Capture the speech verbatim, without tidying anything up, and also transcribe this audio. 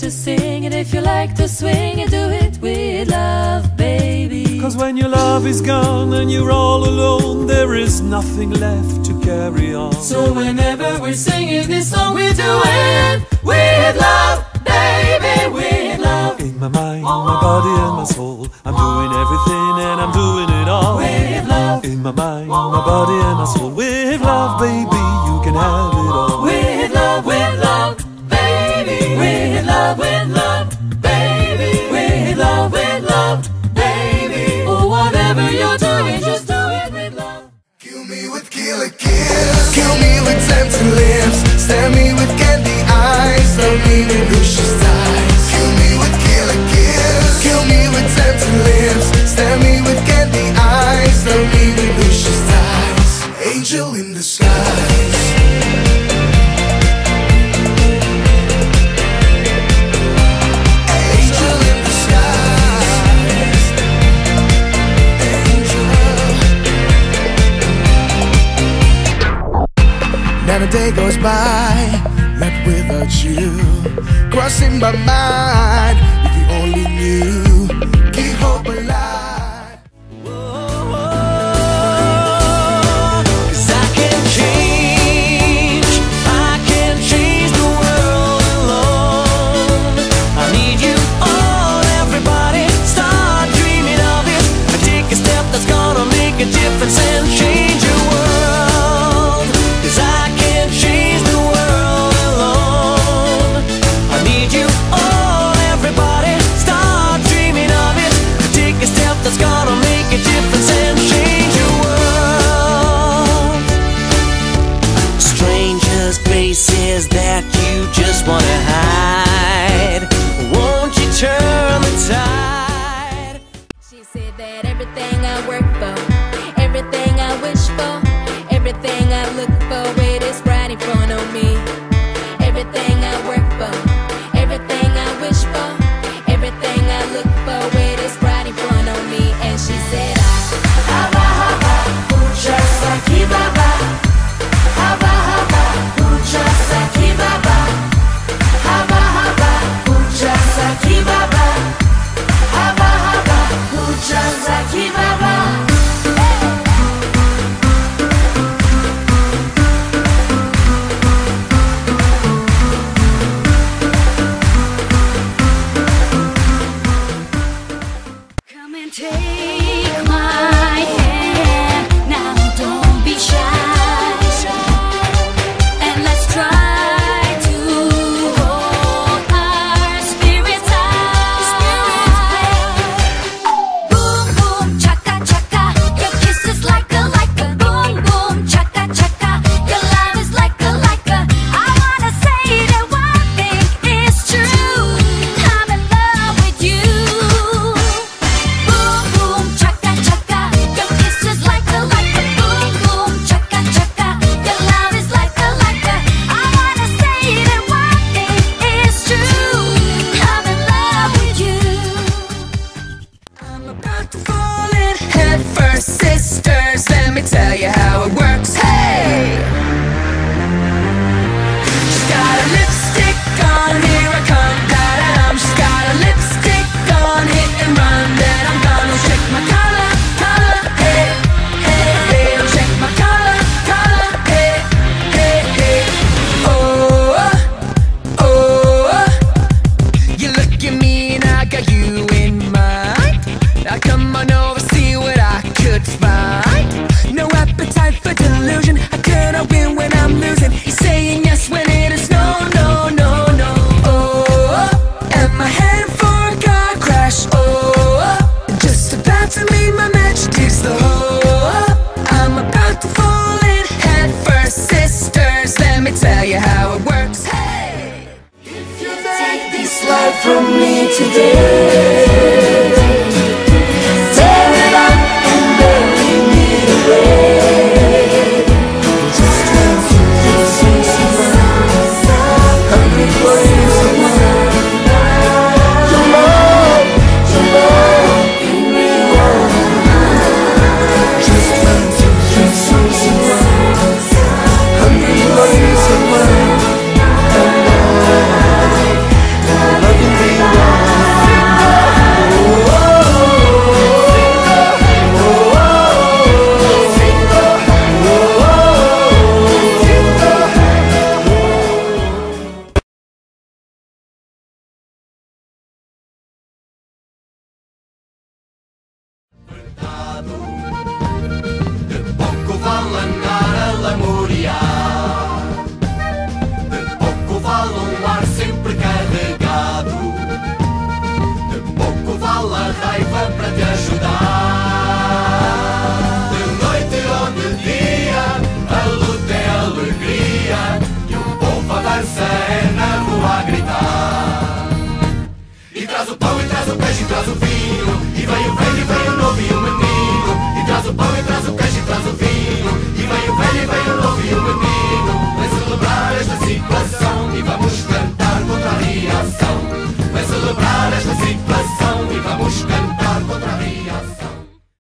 to sing it, if you like to swing it, do it with love, baby. Cause when your love is gone and you're all alone, there is nothing left to carry on. So whenever we're singing this song, we do it with love, baby, with love. In my mind, my body and my soul, I'm doing everything and I'm doing it all with love. In my mind, my body and my soul, with love, baby, you can have it all. With love, with love, baby, with love, with love, baby, with love, with love, baby. Oh, whatever you're doing, just do it with love. Kill me with killer kiss, kill me with tempting lips, stare me with candy eyes, love me with luscious thighs. Kill me with killer kiss, kill me with tempting lips, stare me with candy eyes, love me with luscious thighs. Angel in the skies. Now the day goes by, not without you crossing my mind. If you only knew, keep hope alive. Cause I can change, I can change the world alone. I need you all, everybody, start dreaming of it. Take a step that's gonna make a difference and change your world. Cause I change the world alone. I need you all, everybody, start dreaming of it. Take a step that's gonna make a difference and change your world. Strangers, faces that you just wanna hide. Won't you turn the tide? She said that everything I work for, everything I wish for, everything I look for, it is right in front of me. Everything I work for, everything I wish for, everything I look for, it is right in front of me. And she said, Haba haba, pucha saki baba. Haba haba, pucha saki baba. Haba haba, pucha saki baba. Haba haba, pucha saki baba. Take my hand, now don't be shy, and let's try to hold our spirits high. Boom boom chaka chaka, your kiss is like a like a. Boom boom chaka chaka, your love is like a like a. I wanna say that one thing is true, I'm in love with you. Sisters, let me tell you how it works. Hey! She's got a lipstick on, here I come, da-da-dum. She's got a lipstick on, hit and run, then I'm gonna check my collar, collar, hey, hey, hey. I'll check my collar, collar, hey, hey, hey. Oh, oh, oh. You look at me and I got you in mind. Now come on over, see what I could find. No appetite for delusion. How could I win when I'm losing? You're saying yes when it is no, no, no, no. Oh, am I headed for a car crash? Oh, just about to meet my match, dig slow. I'm about to fall in head first, sisters. Let me tell you how it works. Hey, if you take this life from me today, tear it up and bury me away. Just trying to see some hungry place of mine. Your love, your love in real life. Just trying to see some hungry place of mine. And I love caso fino e vai o